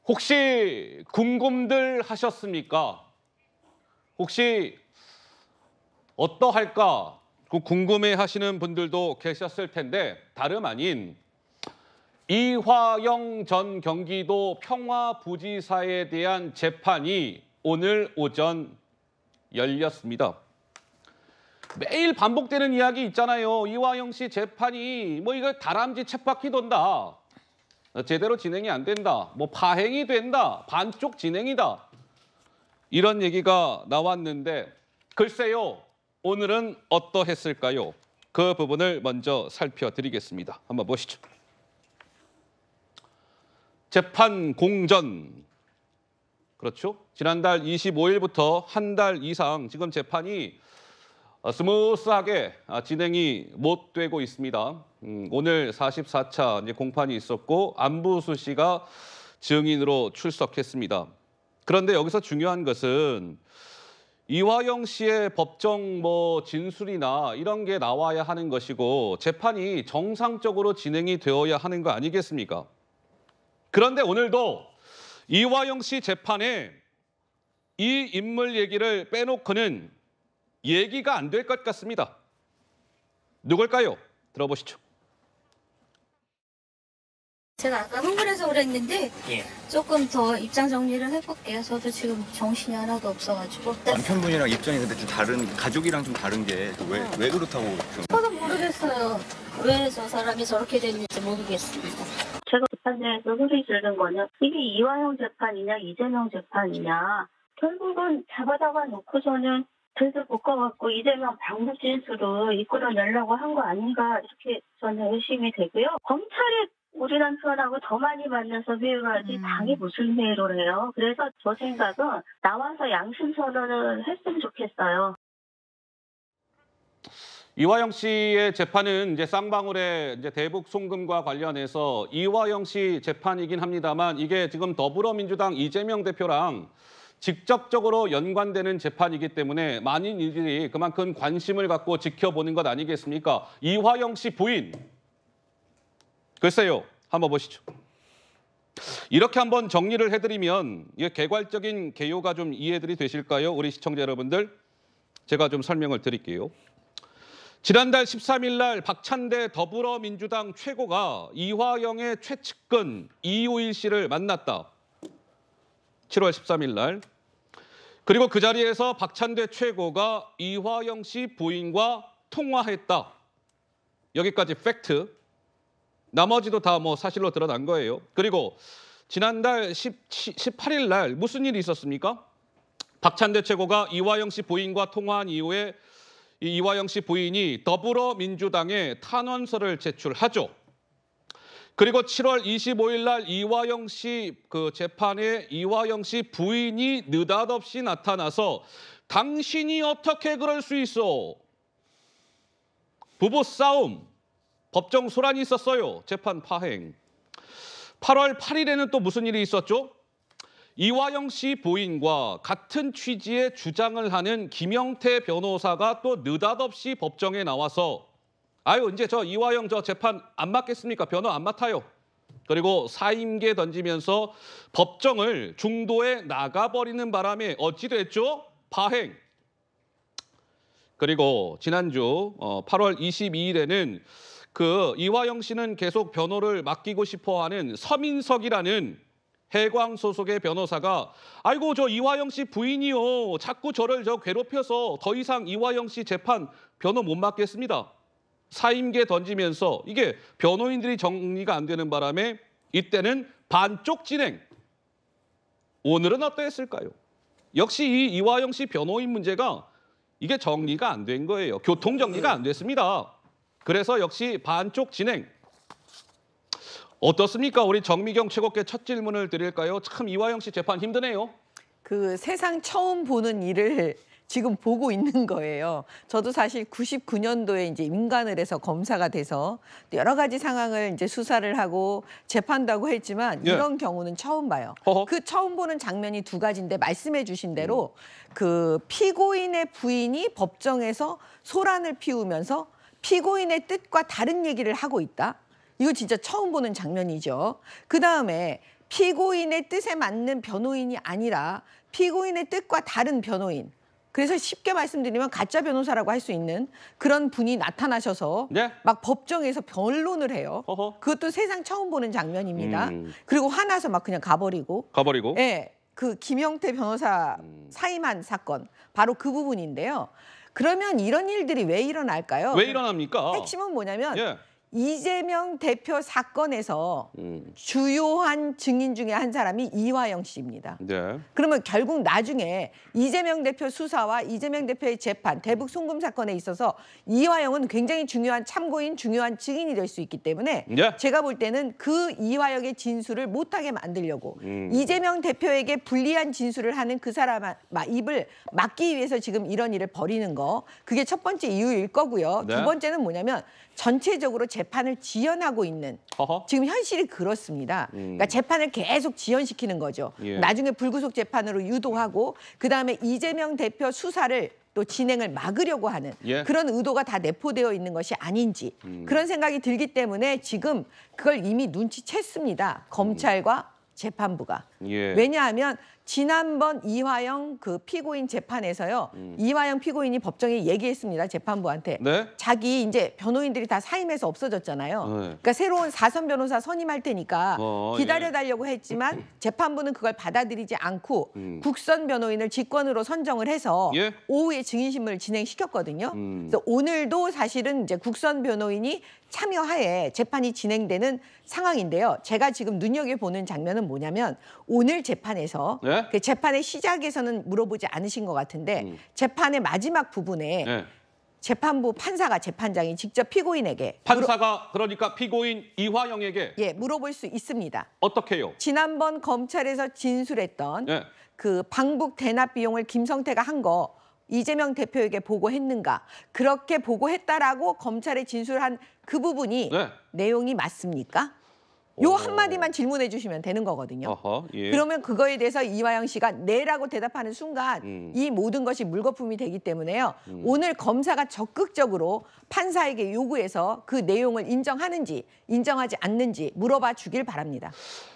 혹시 궁금들 하셨습니까? 혹시 어떠할까? 궁금해 하시는 분들도 계셨을 텐데 다름 아닌 이화영 전 경기도 평화부지사에 대한 재판이 오늘 오전 열렸습니다. 매일 반복되는 이야기 있잖아요. 이화영 씨 재판이 이거 다람쥐 쳇바퀴 돈다. 제대로 진행이 안 된다. 파행이 된다. 반쪽 진행이다. 이런 얘기가 나왔는데 글쎄요. 오늘은 어떠했을까요? 그 부분을 먼저 살펴드리겠습니다. 한번 보시죠. 재판 공전. 그렇죠? 지난달 25일부터 한 달 이상 지금 재판이 스무스하게 진행이 못 되고 있습니다. 오늘 44차 이제 공판이 있었고 안부수 씨가 증인으로 출석했습니다. 그런데 여기서 중요한 것은 이화영 씨의 법정 진술이나 이런 게 나와야 하는 것이고 재판이 정상적으로 진행이 되어야 하는 거 아니겠습니까? 그런데 오늘도 이화영 씨 재판에 이 인물 얘기를 빼놓고는 얘기가 안 될 것 같습니다. 누굴까요? 들어보시죠. 제가 아까 흥분해서 그랬는데 예. 조금 더 입장 정리를 해볼게요. 저도 지금 정신이 하나도 없어가지고. 남편분이랑 입장이 근데 좀 다른, 가족이랑 좀 다른 게 왜 그렇다고 좀. 저도 모르겠어요. 왜 저 사람이 저렇게 됐는지 모르겠습니다. 제가 재판장에서 소리 지르는 거는 이게 이화영 재판이냐 이재명 재판이냐 결국은 잡아다가 놓고서는 들들 볶아갖고 이재명 방북 진술을 이끌어내려고 한 거 아닌가 이렇게 저는 의심이 되고요. 검찰이 우리 남편하고 더 많이 만나서 회의를 하지 당이 무슨 회의를 해요. 그래서 저 생각은 나와서 양심 선언을 했으면 좋겠어요. 이화영 씨의 재판은 이제 쌍방울의 이제 대북 송금과 관련해서 이화영 씨 재판이긴 합니다만 이게 지금 더불어민주당 이재명 대표랑 직접적으로 연관되는 재판이기 때문에 많은 이들이 그만큼 관심을 갖고 지켜보는 것 아니겠습니까? 이화영 씨 부인. 글쎄요. 한번 보시죠. 이렇게 한번 정리를 해드리면 이게 개괄적인 개요가 좀 이해들이 되실까요? 우리 시청자 여러분들. 제가 좀 설명을 드릴게요. 지난달 13일 날 박찬대 더불어민주당 최고가 이화영의 최측근 이호일 씨를 만났다. 7월 13일 날. 그리고 그 자리에서 박찬대 최고가 이화영 씨 부인과 통화했다. 여기까지 팩트. 나머지도 다 사실로 드러난 거예요. 그리고 지난달 18일 날 무슨 일이 있었습니까? 박찬대 최고가 이화영 씨 부인과 통화한 이후에 이화영 씨 부인이 더불어민주당에 탄원서를 제출하죠. 그리고 7월 25일 날 이화영 씨 재판에 이화영 씨 부인이 느닷없이 나타나서 당신이 어떻게 그럴 수 있어? 부부 싸움, 법정 소란이 있었어요. 재판 파행. 8월 8일에는 또 무슨 일이 있었죠? 이화영 씨 부인과 같은 취지의 주장을 하는 김영태 변호사가 또 느닷없이 법정에 나와서 이제 저 이화영 저 재판 안 맡겠습니까? 변호 안 맡아요. 그리고 사임계 던지면서 법정을 중도에 나가버리는 바람에 어찌 됐죠? 파행. 그리고 지난주 8월 22일에는 이화영 씨는 계속 변호를 맡기고 싶어하는 서민석이라는 해광 소속의 변호사가 아이고 저 이화영 씨 부인이요. 자꾸 저를 괴롭혀서 더 이상 이화영 씨 재판 변호 못 맡겠습니다. 사임계 던지면서 이게 변호인들이 정리가 안 되는 바람에 이때는 반쪽 진행. 오늘은 어떠했을까요? 역시 이 이화영 씨 변호인 문제가 이게 정리가 안 된 거예요. 교통 정리가 안 됐습니다. 그래서 역시 반쪽 진행. 어떻습니까? 우리 정미경 최고께 첫 질문을 드릴까요? 참 이화영 씨 재판 힘드네요. 세상 처음 보는 일을 지금 보고 있는 거예요. 저도 사실 99년도에 이제 임관을 해서 검사가 돼서 여러 가지 상황을 이제 수사를 하고 재판도 하고 했지만 이런 경우는 처음 봐요. 처음 보는 장면이 두 가지인데 말씀해 주신 대로 피고인의 부인이 법정에서 소란을 피우면서 피고인의 뜻과 다른 얘기를 하고 있다. 이거 진짜 처음 보는 장면이죠. 그다음에 피고인의 뜻에 맞는 변호인이 아니라 피고인의 뜻과 다른 변호인. 그래서 쉽게 말씀드리면 가짜 변호사라고 할 수 있는 그런 분이 나타나셔서 네. 막 법정에서 변론을 해요. 허허. 그것도 세상 처음 보는 장면입니다. 그리고 화나서 막 그냥 가버리고. 가버리고. 예, 그 김영태 변호사 사임한 사건 바로 그 부분인데요. 그러면 이런 일들이 왜 일어날까요? 왜 일어납니까? 핵심은 뭐냐면 예. 이재명 대표 사건에서 주요한 증인 중에 한 사람이 이화영 씨입니다. 네. 그러면 결국 나중에 이재명 대표 수사와 이재명 대표의 재판, 대북 송금 사건에 있어서 이화영은 굉장히 중요한 참고인, 중요한 증인이 될 수 있기 때문에 예. 제가 볼 때는 그 이화영의 진술을 못하게 만들려고 이재명 대표에게 불리한 진술을 하는 그 사람 입을 막기 위해서 지금 이런 일을 벌이는 거, 그게 첫 번째 이유일 거고요. 네. 두 번째는 뭐냐면 전체적으로 재판을 지연하고 있는 허허. 지금 현실이 그렇습니다. 그러니까 재판을 계속 지연시키는 거죠. 예. 나중에 불구속 재판으로 유도하고 그다음에 이재명 대표 수사를 또 진행을 막으려고 하는 예. 그런 의도가 다 내포되어 있는 것이 아닌지 그런 생각이 들기 때문에 지금 그걸 이미 눈치챘습니다. 검찰과 재판부가. 예. 왜냐하면 지난번 이화영 그 피고인 재판에서요. 이화영 피고인이 법정에 얘기했습니다. 재판부한테. 네. 자기 이제 변호인들이 다 사임해서 없어졌잖아요. 네. 그러니까 새로운 4선 변호사 선임할 테니까 예. 기다려달라고 했지만 재판부는 그걸 받아들이지 않고 국선 변호인을 직권으로 선정을 해서 예. 오후에 증인신문을 진행시켰거든요. 그래서 오늘도 사실은 이제 국선 변호인이 참여하에 재판이 진행되는 상황인데요. 제가 지금 눈여겨보는 장면은 뭐냐면 오늘 재판에서 네? 그 재판의 시작에서는 물어보지 않으신 것 같은데 재판의 마지막 부분에 네. 재판부 판사가 재판장이 직접 피고인에게 판사가 그러니까 피고인 이화영에게 물어볼 수 있습니다. 어떻게요? 지난번 검찰에서 진술했던 예. 그 방북 대납 비용을 김성태가 한 거 이재명 대표에게 보고했는가? 그렇게 보고했다라고 검찰에 진술한 그 부분이 네. 내용이 맞습니까? 요 한마디만 질문해 주시면 되는 거거든요. 어허, 예. 그러면 그거에 대해서 이화영 씨가 네라고 대답하는 순간 이 모든 것이 물거품이 되기 때문에요. 오늘 검사가 적극적으로 판사에게 요구해서 그 내용을 인정하는지 인정하지 않는지 물어봐 주길 바랍니다.